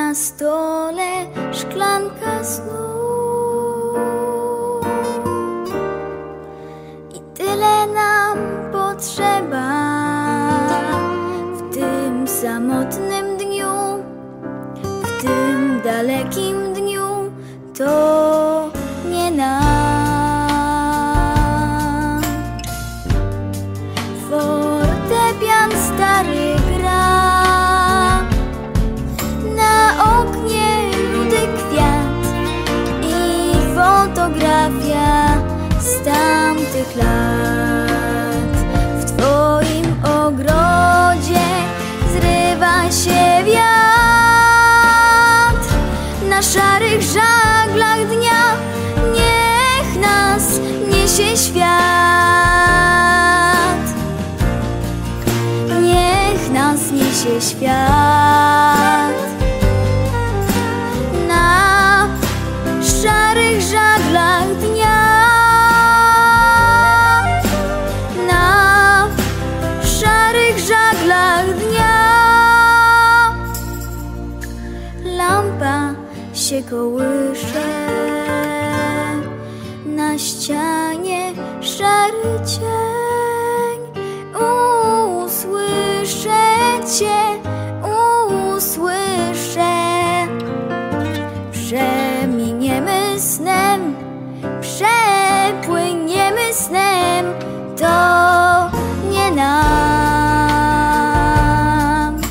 Na stole szklanka snu i tyle nam potrzeba w tym samotnym dniu, w tym dalekim dniu. To nie nam. Fortepian stary gra, na oknie rudy kwiat i fotografia z tamtych lat. W twoim ogrodzie zrywa się wiatr, na szarych żaglach dnia niech nas niesie świat. Niech nas niesie świat. Na szarych żaglach dnia, na szarych żaglach dnia. Lampa się kołysze, na ścianie szary cień. Usłyszę cię, usłyszę. Przeminiemy snem, przepłyniemy snem. To nie nam.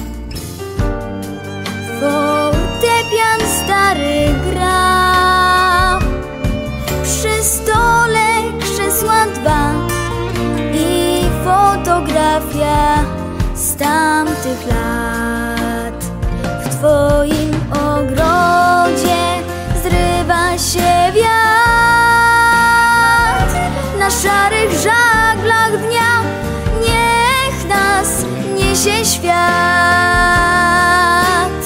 Fortepian stary gra, przy stole krzesła dwa i fotografia z tamtych lat. W twoim ogrodzie zrywa się wiatr, na szarych żaglach dnia niech nas niesie świat.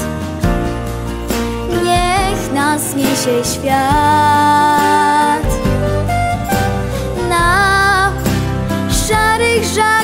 Niech nas niesie świat. Na szarych żaglach